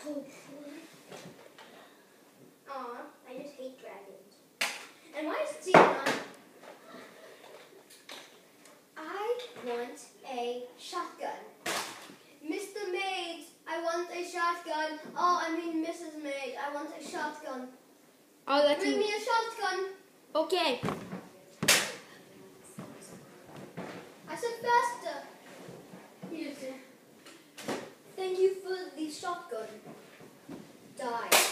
Hopefully. Aw, I just hate dragons. And why is it on? I want a shotgun. Mr. Maid, I want a shotgun. Oh, I mean Mrs. Maid, I want a shotgun. Bring me a shotgun. Okay. I said faster. Yes. Thank you for the shotgun. Die.